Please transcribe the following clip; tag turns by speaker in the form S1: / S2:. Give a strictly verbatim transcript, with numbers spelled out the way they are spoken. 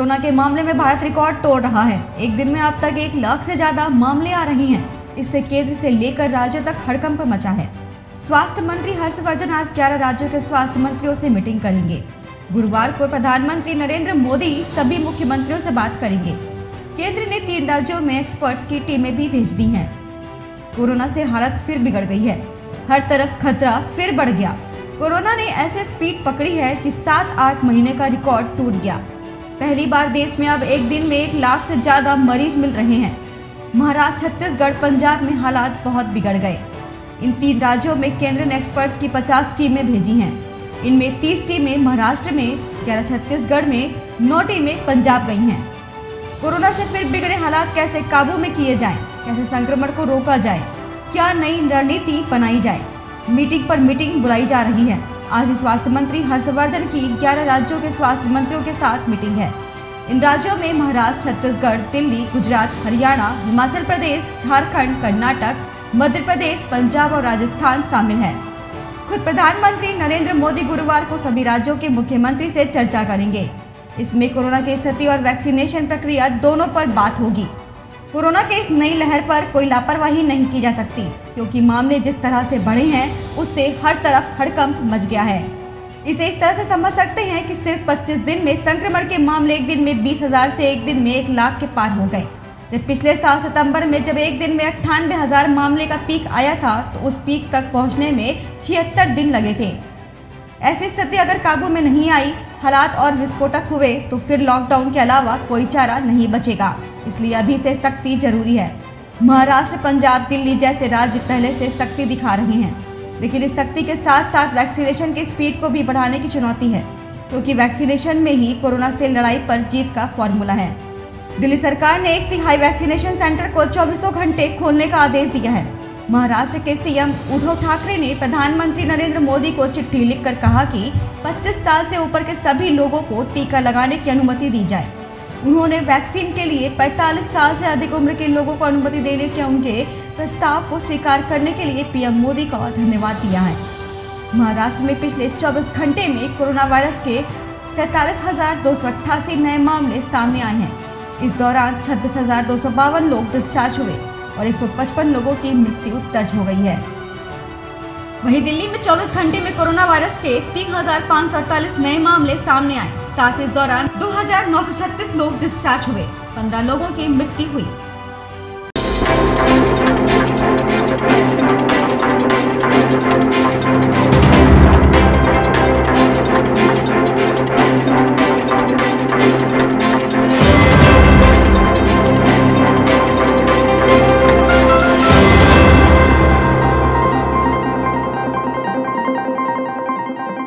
S1: Corona के मामले में भारत रिकॉर्ड तोड़ रहा है। एक दिन में अब तक एक लाख से ज्यादा मामले आ रहे हैं। इससे केंद्र से लेकर राज्यों तक हड़कंप मचा है। स्वास्थ्य मंत्री हर्षवर्धन आज ग्यारह राज्यों के स्वास्थ्य मंत्रियों से मीटिंग करेंगे। गुरुवार को प्रधानमंत्री नरेंद्र मोदी सभी मुख्यमंत्रियों से बात करेंगे। केंद्र ने तीन राज्यों में एक्सपर्ट्स की टीमें भी भेज दी हैं। कोरोना से हालत फिर बिगड़ गई है। हर तरफ खतरा फिर बढ़ गया। कोरोना ने ऐसे स्पीड पकड़ी है कि सात आठ महीने का रिकॉर्ड टूट गया। पहली बार देश में अब एक दिन में एक लाख से ज्यादा मरीज मिल रहे हैं। महाराष्ट्र, छत्तीसगढ़, पंजाब में हालात बहुत बिगड़ गए। इन तीन राज्यों में केंद्र ने एक्सपर्ट्स की पचास टीमें भेजी हैं। इनमें तीस टीमें महाराष्ट्र में, ग्यारह छत्तीसगढ़ में, नौ टीमें पंजाब गई हैं। कोरोना से फिर बिगड़े हालात कैसे काबू में किए जाएं, कैसे संक्रमण को रोका जाए, क्या नई रणनीति बनाई जाए, मीटिंग पर मीटिंग बुलाई जा रही है। आज स्वास्थ्य मंत्री हर्षवर्धन की ग्यारह राज्यों के स्वास्थ्य मंत्रियों के साथ मीटिंग है। इन राज्यों में महाराष्ट्र, छत्तीसगढ़, दिल्ली, गुजरात, हरियाणा, हिमाचल प्रदेश, झारखंड, कर्नाटक, मध्य प्रदेश, पंजाब और राजस्थान शामिल है। खुद प्रधानमंत्री नरेंद्र मोदी गुरुवार को सभी राज्यों के मुख्यमंत्री से चर्चा करेंगे। इसमें कोरोना की स्थिति और वैक्सीनेशन प्रक्रिया दोनों पर बात होगी। कोरोना के इस नई लहर पर कोई लापरवाही नहीं की जा सकती, क्योंकि मामले जिस तरह से बढ़े हैं उससे हर तरफ हड़कंप मच गया है। इसे इस तरह से समझ सकते हैं कि सिर्फ पच्चीस दिन में संक्रमण के मामले एक दिन में बीस हजार से एक दिन में एक लाख के पार हो गए। जब पिछले साल सितंबर में जब एक दिन में अट्ठानवे हजार मामले का पीक आया था तो उस पीक तक पहुंचने में छिहत्तर दिन लगे थे। ऐसी स्थिति अगर काबू में नहीं आई, हालात और विस्फोटक हुए तो फिर लॉकडाउन के अलावा कोई चारा नहीं बचेगा। इसलिए अभी से सख्ती जरूरी है। महाराष्ट्र, पंजाब, दिल्ली जैसे राज्य पहले से सख्ती दिखा रहे हैं, लेकिन इस सख्ती के साथ साथ वैक्सीनेशन की स्पीड को भी बढ़ाने की चुनौती है, क्योंकि वैक्सीनेशन में ही कोरोना से लड़ाई पर जीत का फॉर्मूला है। दिल्ली सरकार ने एक तिहाई वैक्सीनेशन सेंटर को चौबीसों घंटे खोलने का आदेश दिया है। महाराष्ट्र के सीएम उद्धव ठाकरे ने प्रधानमंत्री नरेंद्र मोदी को चिट्ठी लिखकर कहा कि पच्चीस साल से ऊपर के सभी लोगों को टीका लगाने की अनुमति दी जाए। उन्होंने वैक्सीन के लिए पैंतालीस साल से अधिक उम्र के लोगों को अनुमति देने के उनके प्रस्ताव को स्वीकार करने के लिए पीएम मोदी का धन्यवाद दिया है। महाराष्ट्र में पिछले चौबीस घंटे में कोरोना वायरस के सैंतालीस हजार दो सौ अट्ठासी नए मामले सामने आए हैं। इस दौरान छब्बीस हजार दो सौ बावन लोग डिस्चार्ज हुए और एक सौ पचपन लोगों की मृत्यु दर्ज हो गई है। वहीं दिल्ली में चौबीस घंटे में कोरोना वायरस के तीन हजार पाँच सौ अड़तालीस नए मामले सामने आए। साथ ही इस दौरान दो हजार नौ सौ छत्तीस लोग डिस्चार्ज हुए, पंद्रह लोगों की मृत्यु हुई।